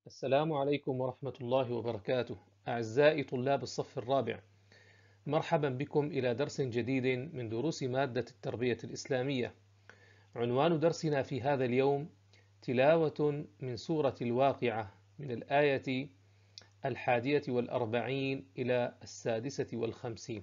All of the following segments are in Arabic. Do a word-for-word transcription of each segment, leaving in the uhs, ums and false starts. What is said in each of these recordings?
السلام عليكم ورحمة الله وبركاته. أعزائي طلاب الصف الرابع، مرحبا بكم إلى درس جديد من دروس مادة التربية الإسلامية. عنوان درسنا في هذا اليوم تلاوة من سورة الواقعة من الآية الحادية والأربعين إلى السادسة والخمسين.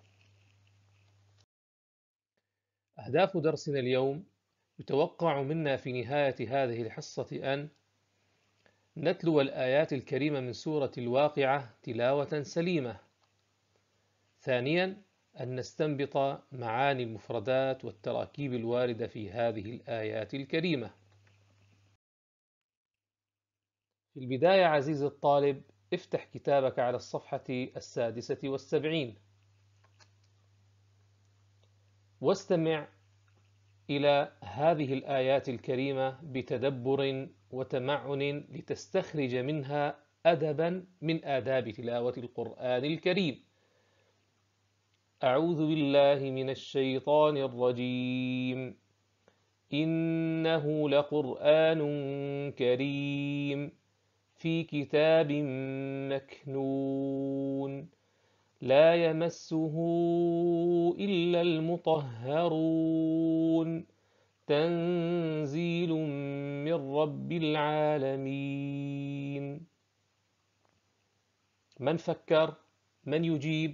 أهداف درسنا اليوم: يتوقع منا في نهاية هذه الحصة أن نتلو الآيات الكريمة من سورة الواقعة تلاوة سليمة. ثانيا، أن نستنبط معاني المفردات والتراكيب الواردة في هذه الآيات الكريمة. في البداية عزيزي الطالب، افتح كتابك على الصفحة السادسة والسبعين واستمع إلى هذه الآيات الكريمة بتدبر وتمعن لتستخرج منها أدبا من آداب تلاوة القرآن الكريم. أعوذ بالله من الشيطان الرجيم. إنه لقرآن كريم في كتاب مكنون لا يمسه إلا المطهرون تنزيل من رب العالمين. من فكر؟ من يجيب؟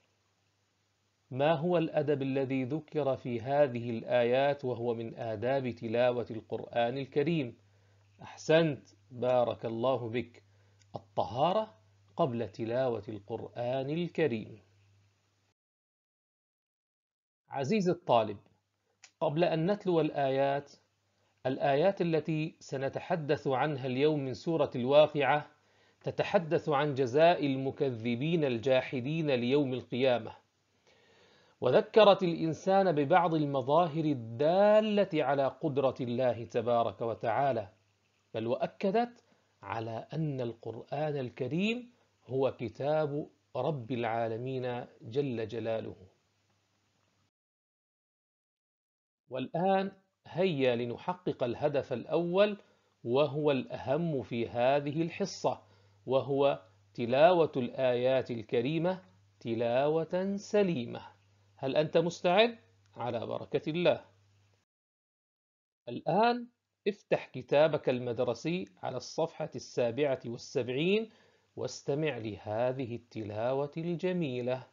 ما هو الأدب الذي ذكر في هذه الآيات وهو من آداب تلاوة القرآن الكريم؟ أحسنت، بارك الله بك، الطهارة قبل تلاوة القرآن الكريم. عزيزي الطالب، قبل أن نتلو الآيات الآيات التي سنتحدث عنها اليوم من سورة الواقعة تتحدث عن جزاء المكذبين الجاحدين ليوم القيامة، وذكرت الإنسان ببعض المظاهر الدالة على قدرة الله تبارك وتعالى، بل وأكدت على أن القرآن الكريم هو كتاب رب العالمين جل جلاله. والآن هيا لنحقق الهدف الأول وهو الأهم في هذه الحصة، وهو تلاوة الآيات الكريمة تلاوة سليمة. هل أنت مستعد؟ على بركة الله. الآن افتح كتابك المدرسي على الصفحة السابعة والسبعين واستمع لهذه التلاوة الجميلة.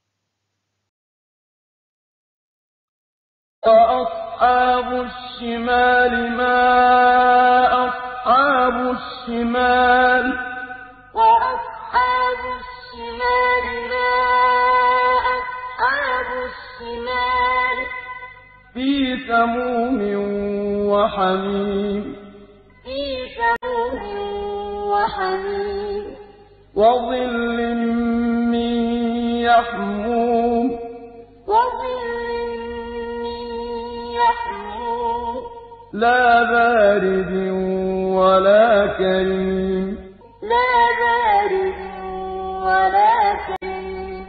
وأصحاب الشمال ما أصحاب الشمال وأصحاب الشمال ما أصحاب الشمال في سموم وحميم في سموم وحميم وظل من يحموم وظل من يحموم لا بارد ولا كريم لا بارد ولا كريم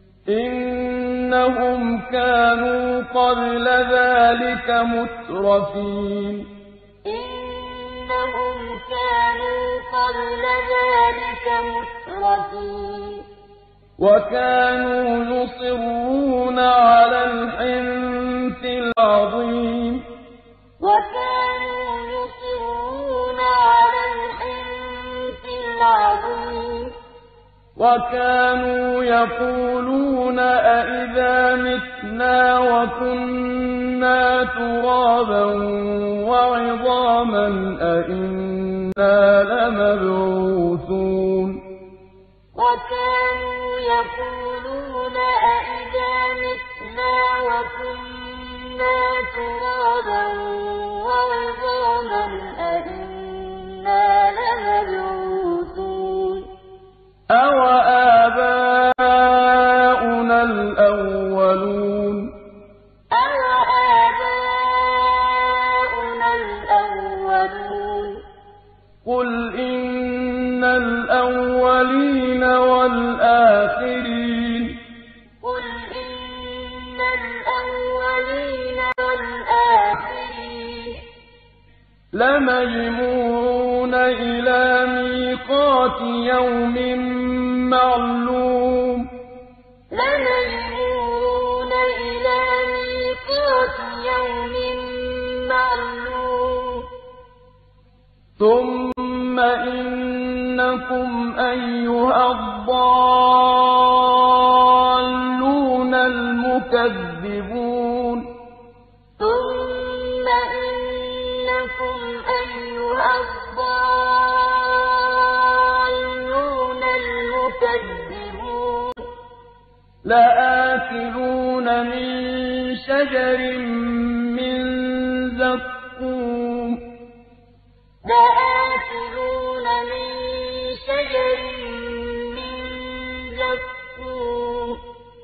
إنهم كانوا قبل ذلك مترفين إنهم كانوا قبل ذلك مترفين وكانوا يصرون على الحنث العظيم وكانوا يصرون على الحنث العظيم وكانوا يقولون أئذا متنا وكنا ترابا وعظاما أئنا لمبعوثون وكانوا يقولون أئذا متنا وكنا ترابا وعظاما أئنا لمبعوثون أَوَآبَاؤُنَا الْأَوَّلُونَ أَوَآبَاؤُنَا الْأَوَّلُونَ قُلْ إِنَّ الْأَوَّلِينَ وَالْآخِرِينَ قُلْ إِنَّ الْأَوَّلِينَ وَالْآخِرِينَ لَمَجْمُوعُونَ إِلَىٰ مِيقَاتِ مِيقَاتِ يَوْمٍ مَّعْلُومٍ لَمَجْمُوعُونَ إِلَىٰ مِيقَاتِ يَوْمٍ مَّعْلُومٍ ثُمَّ إِنَّكُمْ أَيُّهَا الضَّالُّونَ الْمُكَذِّبُونَ ثُمَّ إِنَّكُمْ أَيُّهَا الضَّالُّونَ الْمُكَذِّبُونَ لَآكِلُونَ مِن شَجَرٍ مِّن زَقُّومٍ لَآكِلُونَ مِن شَجَرٍ مِّن زَقُّومٍ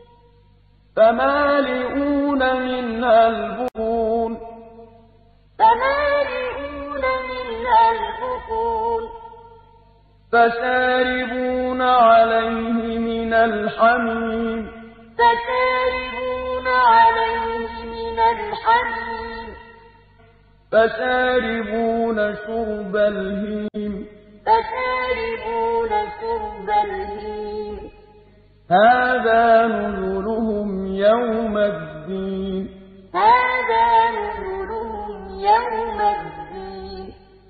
فَمَالِئُونَ مِنْهَا الْبُطُونَ فَمَالِئُونَ مِنْهَا الْبُطُونَ فَشَارِبُونَ عَلَيْهِ مِنَ الْحَمِيمِ فَشَارِبُونَ عَلَيْهِ مِنَ الْحَمِيمِ فَشَارِبُونَ شُرْبَ الْهِيمِ فَشَارِبُونَ شُرْبَ الْهِيمِ هَٰذَا نُزُلُهُمْ يَوْمَ الدِّينِ هَٰذَا نُزُلُهُمْ يَوْمَ الدِّينِ.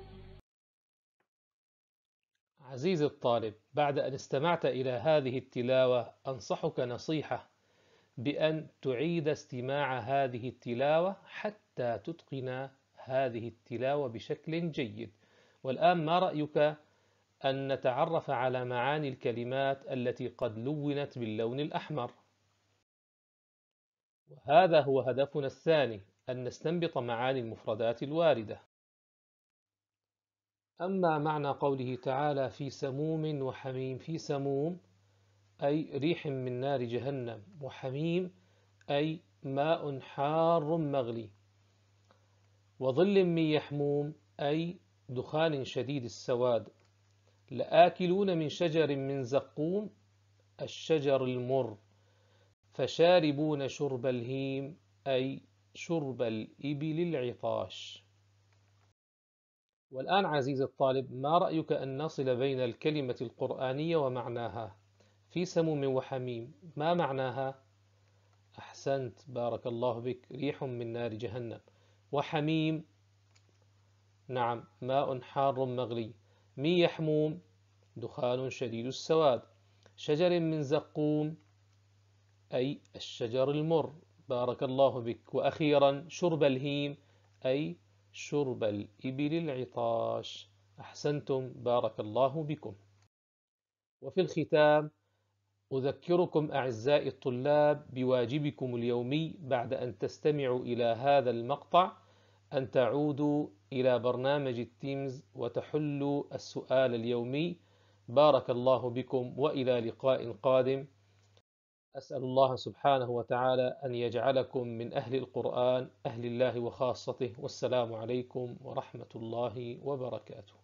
عزيزي الطالب، بعد أن استمعت إلى هذه التلاوة أنصحك نصيحة بأن تعيد استماع هذه التلاوة حتى تتقن هذه التلاوة بشكل جيد. والآن ما رأيك أن نتعرف على معاني الكلمات التي قد لونت باللون الأحمر؟ وهذا هو هدفنا الثاني، أن نستنبط معاني المفردات الواردة. أما معنى قوله تعالى في سموم وحميم، في سموم أي ريح من نار جهنم، وحميم أي ماء حار مغلي، وظل من يحموم أي دخان شديد السواد، لآكلون من شجر من زقوم الشجر المر، فشاربون شرب الهيم أي شرب الإبل العطاش. والآن عزيزي الطالب، ما رأيك أن نصل بين الكلمة القرآنية ومعناها؟ في سموم وحميم ما معناها؟ أحسنت، بارك الله بك، ريح من نار جهنم. وحميم نعم ماء حار مغلي. من يحموم دخان شديد السواد. شجر من زقوم أي الشجر المر، بارك الله بك. وأخيرا شرب الهيم أي شرب الإبل العطاش. أحسنتم، بارك الله بكم. وفي الختام أذكركم أعزائي الطلاب بواجبكم اليومي بعد أن تستمعوا إلى هذا المقطع، أن تعودوا إلى برنامج التيمز وتحلوا السؤال اليومي. بارك الله بكم، وإلى لقاء قادم. أسأل الله سبحانه وتعالى أن يجعلكم من أهل القرآن، أهل الله وخاصته. والسلام عليكم ورحمة الله وبركاته.